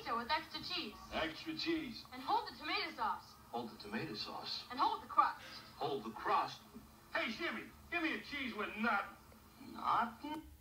pizza with extra cheese. Extra cheese. And hold the tomato sauce. Hold the tomato sauce. And hold the crust. Hold the crust. Hey, Jimmy, give me a cheese with nothing. Nothing?